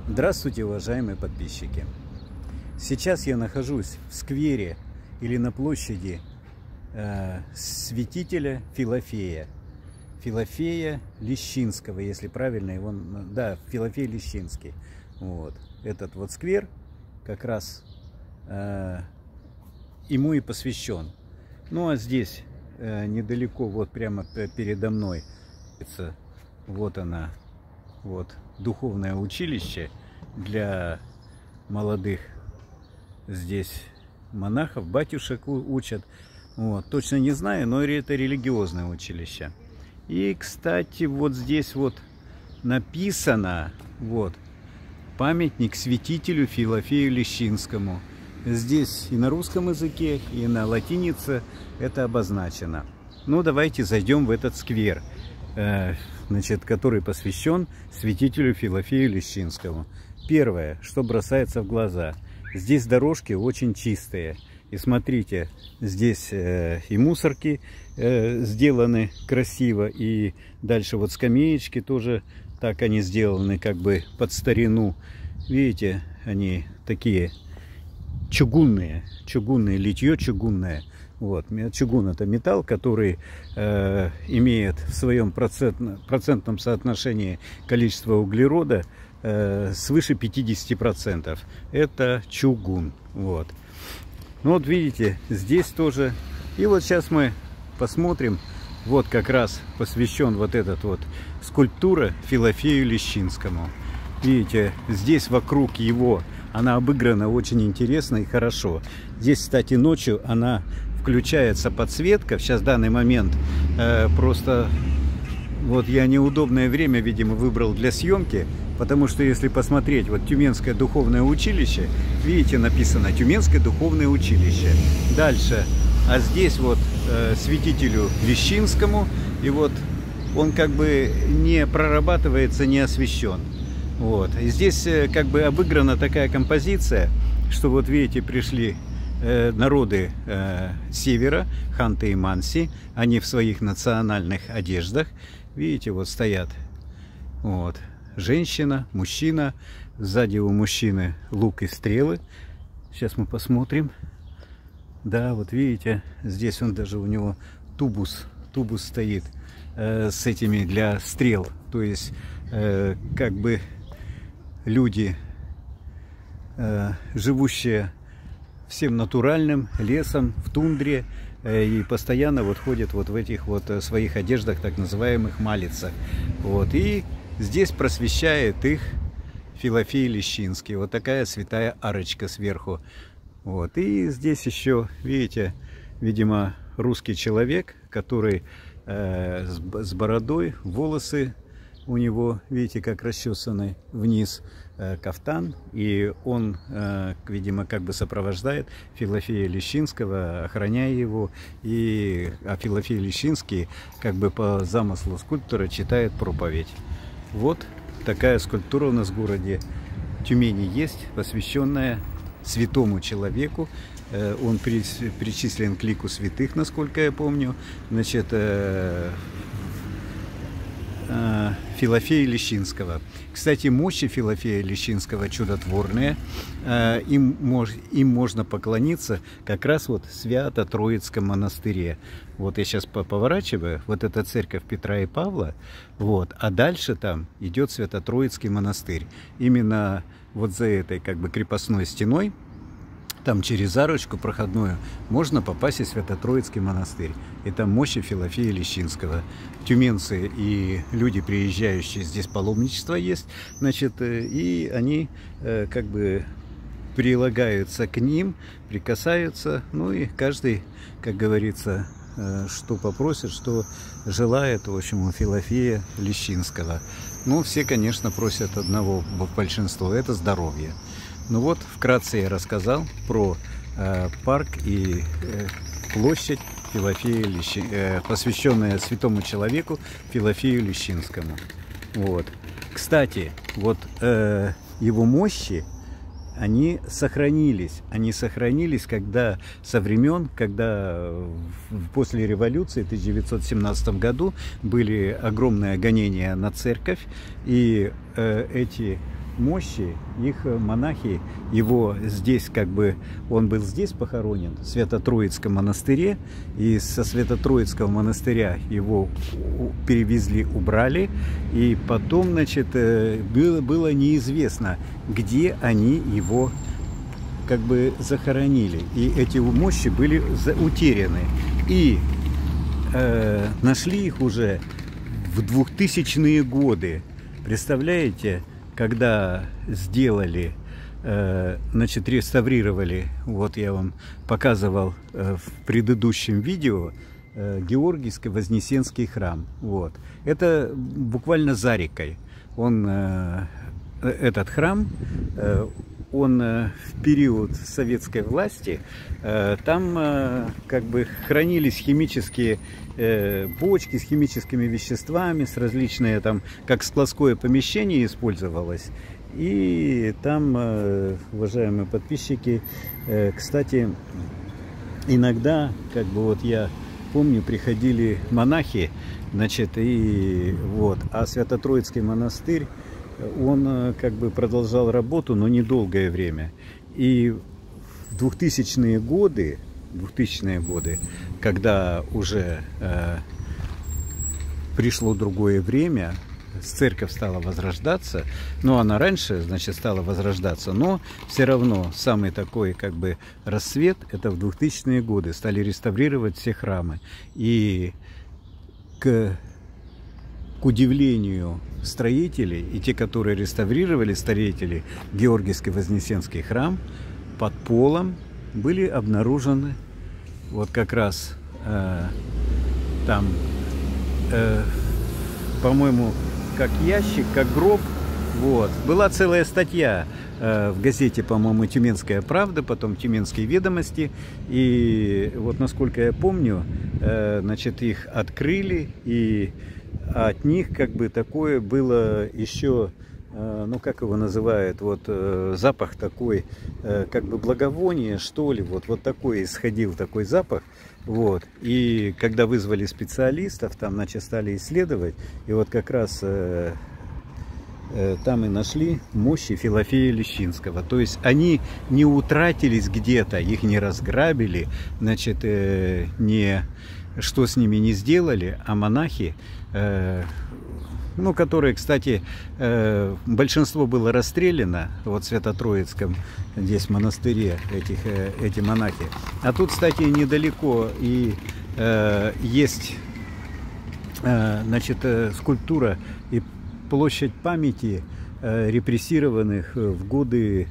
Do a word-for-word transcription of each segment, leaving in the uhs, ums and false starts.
Здравствуйте, уважаемые подписчики! Сейчас я нахожусь в сквере или на площади э, святителя Филофея. Филофея Лещинского, если правильно его... Да, Филофей Лещинский. Вот. Этот вот сквер как раз э, ему и посвящен. Ну а здесь э, недалеко, вот прямо передо мной, вот она, вот духовное училище для молодых здесь монахов, батюшек учат. Вот. Точно не знаю, но это религиозное училище. И, кстати, вот здесь вот написано, вот, памятник святителю Филофею Лещинскому. Здесь и на русском языке, и на латинице это обозначено. Ну, давайте зайдем в этот сквер, э, значит, который посвящен святителю Филофею Лещинскому. Первое, что бросается в глаза. Здесь дорожки очень чистые. И смотрите, здесь э, и мусорки э, сделаны красиво. И дальше вот скамеечки тоже так они сделаны, как бы под старину. Видите, они такие чугунные. Чугунные, литье чугунное. Вот. Чугун — это металл, который э, имеет в своем процент, процентном соотношении количество углерода э, свыше пятидесяти процентов. Это чугун. Вот. Ну вот видите, здесь тоже. И вот сейчас мы посмотрим. Вот как раз посвящен вот этот вот скульптура Филофею Лещинскому. Видите, здесь вокруг его она обыграна очень интересно и хорошо. Здесь, кстати, ночью она включается подсветка. Сейчас в данный момент э, просто вот я неудобное время, видимо, выбрал для съемки, потому что если посмотреть, вот Тюменское духовное училище, видите, написано Тюменское духовное училище. Дальше, а здесь вот э, святителю Лещинскому, и вот он как бы не прорабатывается, не освещен. Вот. И здесь э, как бы обыграна такая композиция, что вот видите, пришли э, народы э, севера, ханты и манси, они в своих национальных одеждах, видите, вот стоят, вот, женщина, мужчина, сзади у мужчины лук и стрелы. Сейчас мы посмотрим. Да, вот видите, здесь он даже у него тубус, тубус стоит э, с этими для стрел, то есть э, как бы люди, э, живущие всем натуральным лесом, в тундре, э, и постоянно вот ходят вот в этих вот своих одеждах, так называемых малицах. Вот. И здесь просвещает их Филофей Лещинский. Вот такая святая арочка сверху. Вот. И здесь еще, видите, видимо, русский человек, который э, с, с бородой, волосы у него, видите, как расчесаны вниз, э, кафтан, и он, э, видимо, как бы сопровождает Филофея Лещинского, охраняя его, и а Филофей Лещинский, как бы по замыслу скульптора, читает проповедь. Вот такая скульптура у нас в городе Тюмени есть, посвященная святому человеку. Э, он при, причислен к лику святых, насколько я помню. Значит, э, Филофея Лещинского. Кстати, мощи Филофея Лещинского чудотворные. Им, мож, им можно поклониться как раз вот в Свято-Троицком монастыре. Вот я сейчас поворачиваю. Вот это церковь Петра и Павла. Вот. А дальше там идет Свято-Троицкий монастырь. Именно вот за этой как бы крепостной стеной, там через арочку проходную, можно попасть в Свято-Троицкий монастырь. Это мощи Филофея Лещинского. Тюменцы и люди, приезжающие здесь, паломничество есть, значит, и они как бы прилагаются к ним, прикасаются, ну и каждый, как говорится, что попросит, что желает, в общем, у Филофея Лещинского. Ну, все, конечно, просят одного, большинство, это здоровье. Ну вот, вкратце я рассказал про э, парк и э, площадь Филофея Лещи... э, посвященная святому человеку Филофею Лещинскому. Вот. Кстати, вот э, его мощи, они сохранились. Они сохранились, когда со времен, когда после революции в тысяча девятьсот семнадцатом году были огромные гонения на церковь, и э, эти мощи, их монахи, его здесь как бы, он был здесь похоронен, в Свято-Троицком монастыре, и со Свято-Троицкого монастыря его перевезли, убрали, и потом, значит, было, было неизвестно, где они его как бы захоронили, и эти мощи были утеряны, и э, нашли их уже в двухтысячные годы. Представляете, когда сделали, э, значит, реставрировали, вот я вам показывал э, в предыдущем видео, э, Георгиевско-Вознесенский храм. Вот. Это буквально за рекой. Он, э, этот храм, э, он э, в период советской власти, э, там э, как бы хранились химические э, бочки с химическими веществами, с различные там, как складское помещение использовалось. И там, э, уважаемые подписчики, э, кстати, иногда, как бы вот я помню, приходили монахи, значит, и вот, а Свято-Троицкий монастырь, он как бы продолжал работу, но недолгое время. И в двухтысячные годы, двухтысячные годы, когда уже э, пришло другое время, церковь стала возрождаться, но она раньше, значит, стала возрождаться, но все равно самый такой как бы расцвет, это в двухтысячные годы, стали реставрировать все храмы. И к К удивлению строителей и те, которые реставрировали, строители, Георгиевско-Вознесенский храм, под полом были обнаружены вот как раз э, там, э, по-моему, как ящик, как гроб. Вот. Была целая статья э, в газете, по-моему, «Тюменская правда», потом «Тюменские ведомости». И вот, насколько я помню, э, значит, их открыли, и от них как бы такое было еще, ну как его называют, вот запах такой, как бы благовоние, что ли, вот, вот такой исходил такой запах. Вот. И когда вызвали специалистов, там, значит, стали исследовать, и вот как раз э, э, там и нашли мощи Филофея Лещинского. То есть они не утратились где-то, их не разграбили, значит, э, не... что с ними не сделали, а монахи, э, ну, которые, кстати, э, большинство было расстреляно, вот в Свято-Троицком здесь монастыре, этих, э, эти монахи. А тут, кстати, недалеко и э, есть, э, значит, э, скульптура и площадь памяти э, репрессированных в годы,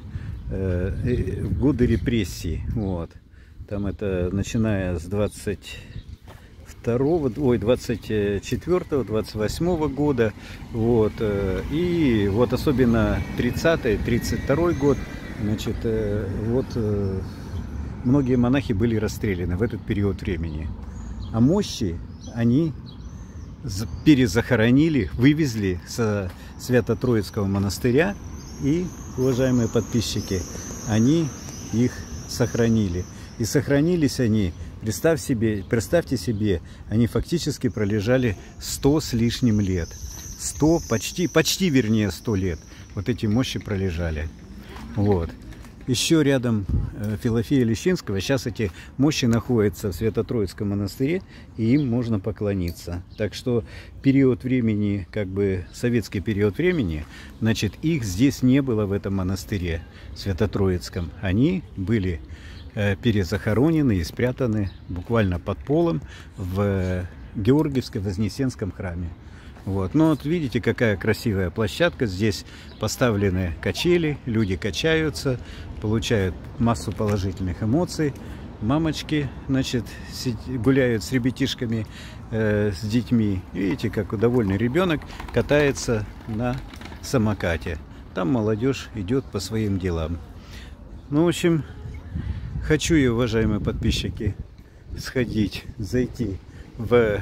э, в годы репрессий. Вот. Там это начиная с двадцать второго, ой, двадцать четвёртого, двадцать восьмого года, вот, и вот особенно тридцатый, тридцать второй год, значит, вот многие монахи были расстреляны в этот период времени, а мощи они перезахоронили, вывезли со Свято-Троицкого монастыря, и, уважаемые подписчики, они их сохранили, и сохранились они. Представь себе, представьте себе, они фактически пролежали сто с лишним лет. сто, почти, почти вернее сто лет. Вот эти мощи пролежали. Вот. Еще рядом э, Филофея Лещинского. Сейчас эти мощи находятся в Свято-Троицком монастыре, и им можно поклониться. Так что период времени, как бы советский период времени, значит, их здесь не было в этом монастыре Свято-Троицком. Они были перезахоронены и спрятаны буквально под полом в Георгиевско-Вознесенском храме. Вот. Но вот видите, какая красивая площадка. Здесь поставлены качели, люди качаются, получают массу положительных эмоций. Мамочки, значит, гуляют с ребятишками, э, с детьми. Видите, как довольный ребенок катается на самокате. Там молодежь идет по своим делам. Ну, в общем, хочу я, уважаемые подписчики, сходить, зайти в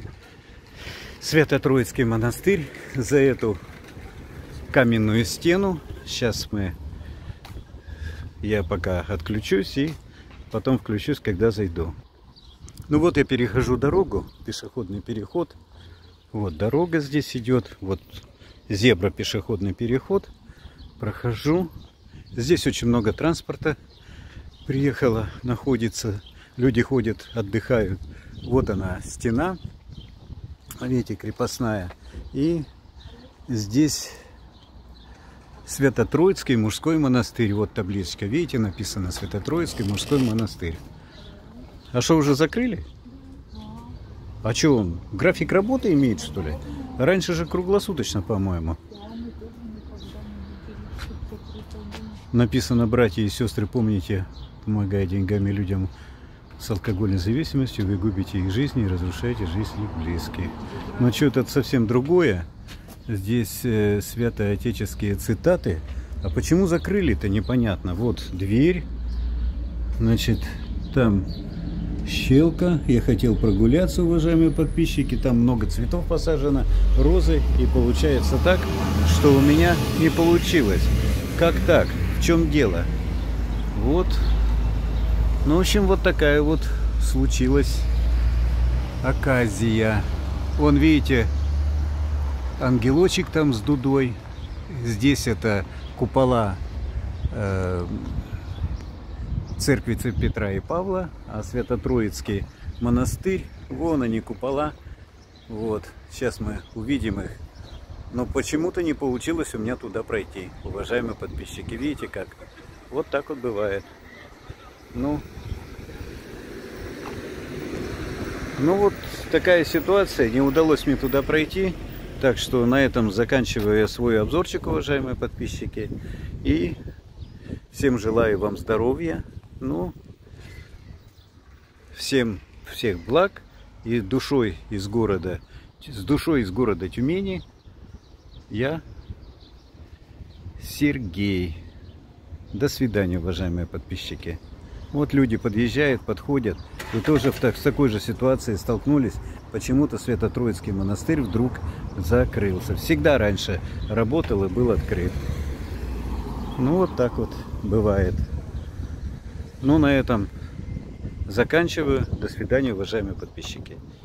Свято-Троицкий монастырь, за эту каменную стену. Сейчас мы, я пока отключусь и потом включусь, когда зайду. Ну вот я перехожу дорогу, пешеходный переход. Вот дорога здесь идет, вот зебра, пешеходный переход. прохожу. Здесь очень много транспорта приехало, находится. Люди ходят, отдыхают. Вот она, стена, видите, крепостная. И здесь Свято-Троицкий мужской монастырь. Вот табличка, видите, написано Свято-Троицкий мужской монастырь. А что, уже закрыли? А что он? График работы имеет, что ли? Раньше же круглосуточно, по-моему. Написано: братья и сестры, помните, помогая деньгами людям с алкогольной зависимостью, вы губите их жизни и разрушаете жизнь их близких. Но что-то совсем другое. Здесь э, святоотеческие цитаты. А почему закрыли-то, непонятно. Вот дверь. Значит, там щелка. Я хотел прогуляться, уважаемые подписчики. Там много цветов посажено, розы. И получается так, что у меня не получилось. Как так? В чем дело? Вот. Ну, в общем, вот такая вот случилась оказия. Вон, видите, ангелочек там с дудой. Здесь это купола э, церкви Петра и Павла, а Свято-Троицкий монастырь. Вон они, купола. Вот. Сейчас мы увидим их. Но почему-то не получилось у меня туда пройти. Уважаемые подписчики, видите как? Вот так вот бывает. Ну, ну вот такая ситуация. Не удалось мне туда пройти. Так что на этом заканчиваю я свой обзорчик, уважаемые подписчики. И всем желаю вам здоровья. Ну, всем всех благ. И душой из города, с душой из города Тюмени. Я Сергей. До свидания, уважаемые подписчики. Вот люди подъезжают, подходят. И тоже в, так, в такой же ситуации столкнулись. Почему-то Свято-Троицкий монастырь вдруг закрылся. Всегда раньше работал и был открыт. Ну вот так вот бывает. Ну на этом заканчиваю. До свидания, уважаемые подписчики.